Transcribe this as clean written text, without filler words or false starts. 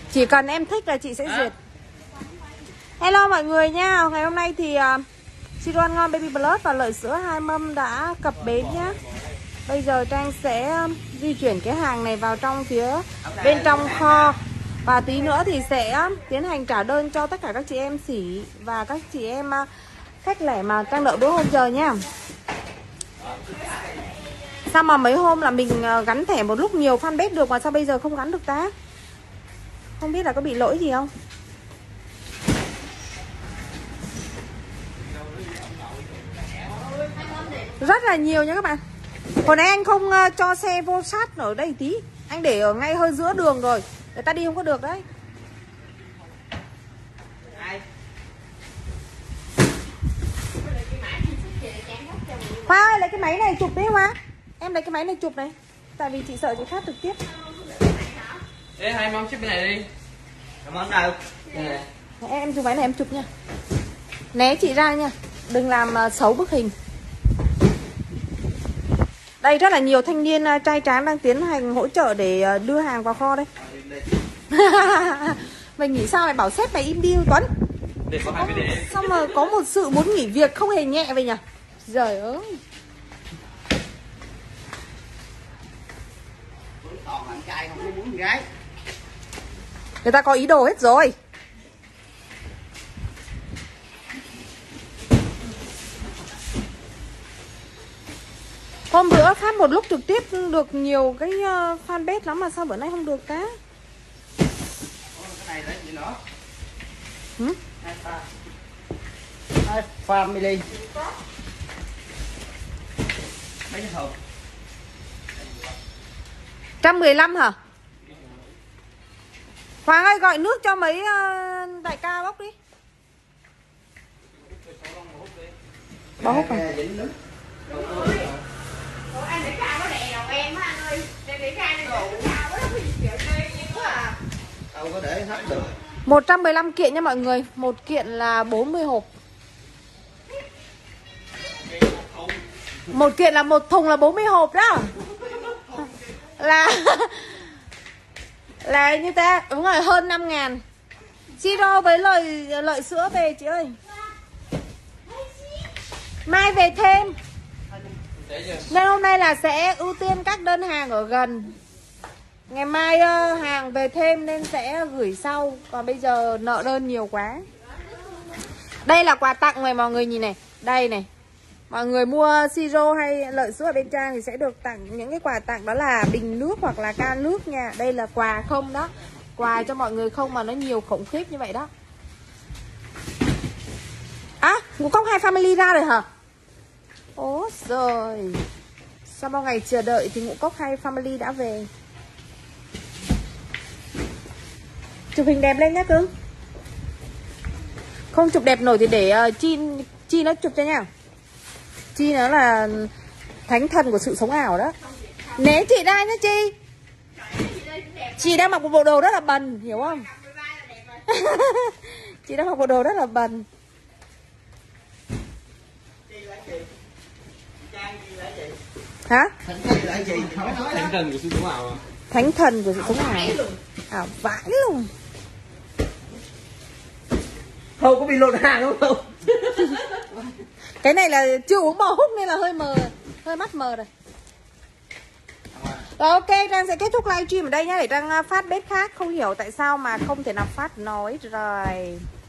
Chỉ cần em thích là chị sẽ duyệt. Hello mọi người nha. Ngày hôm nay thì Siro Ăn Ngon Baby Plus và Lợi Sữa 2 mâm đã cập bến nhá. Bây giờ Trang sẽ di chuyển cái hàng này vào trong phía bên trong kho. Và tí nữa thì sẽ tiến hành trả đơn cho tất cả các chị em sỉ và các chị em khách lẻ mà Trang đợi bữa hôm giờ nha. Sao mà mấy hôm là mình gắn thẻ một lúc nhiều fanpage được mà sao bây giờ không gắn được ta? Không biết là có bị lỗi gì không? Rất là nhiều nha các bạn. Hồi nãy anh không cho xe vô sát ở đây tí, anh để ở ngay hơi giữa đường rồi, người ta đi không có được đấy. Hoa ơi, lấy cái máy này chụp đi Hoa. Em lấy cái máy này chụp này. Tại vì chị sợ chị phát trực tiếp. Ê, hai mong chụp bên này đi. Món đâu? Em chụp máy này em chụp nha. Né chị ra nha. Đừng làm xấu bức hình. Đây rất là nhiều thanh niên trai tráng đang tiến hành hỗ trợ để đưa hàng vào kho đây. Mày nghĩ sao mày bảo sếp mày im đi Tuấn? Để có hai cái để. Sao mà có một sự muốn nghỉ việc không hề nhẹ vậy nhỉ? Giời ơi. Toàn bạn trai không có muốn gái. Người ta có ý đồ hết rồi. Hôm bữa phát một lúc trực tiếp được nhiều cái fanpage lắm mà sao bữa nay không được ta? Cái này để gì nữa? Hai family. Mấy cái hộp? 115 hả? Hoàng ơi gọi nước cho mấy đại ca bốc đi. Bỏ hút à? Anh để ca nó đè đầu em á anh ơi. Để ca này đổ cao quá thì kiểu chơi quá à. Đâu có để hết được. 115 kiện nha mọi người. Một kiện là 40 hộp. Một kiện là một thùng là 40 hộp đó. Là như thế. Đúng rồi, hơn 5.000. Siro với lợi sữa về chị ơi. Mai về thêm. Nên hôm nay là sẽ ưu tiên các đơn hàng ở gần. Ngày mai hàng về thêm nên sẽ gửi sau. Còn bây giờ nợ đơn nhiều quá. Đây là quà tặng này mọi người nhìn này. Đây này. Mọi người mua Siro hay Lợi Sữa ở bên Trang thì sẽ được tặng những cái quà tặng, đó là bình nước hoặc là can nước nha. Đây là quà không đó. Quà cho mọi người không mà nó nhiều khủng khiếp như vậy đó. À, Ngũ Cốc hai family ra rồi hả? Ố giời. Sau bao ngày chờ đợi thì Ngũ Cốc hai family đã về. Chụp hình đẹp lên nhá cưng. Không chụp đẹp nổi thì để Chi nó chụp cho nha. Chi nó là thánh thần của sự sống ảo đó. Né chị ra nhá Chi. Chị đang mặc một bộ đồ rất là bần, hiểu không? Chị đang mặc bộ đồ rất là bần. Hả? Thánh thần của sự sống ảo à? Thánh thần của sự sống ảo. Ảo vãi luôn. Không có bị lột hàng đúng không? Cái này là chưa uống bò húc nên là hơi mờ, hơi mắt mờ rồi. Rồi ok, Trang sẽ kết thúc livestream ở đây nhé, để Trang phát bếp khác. Không hiểu tại sao mà không thể nào phát nói rồi.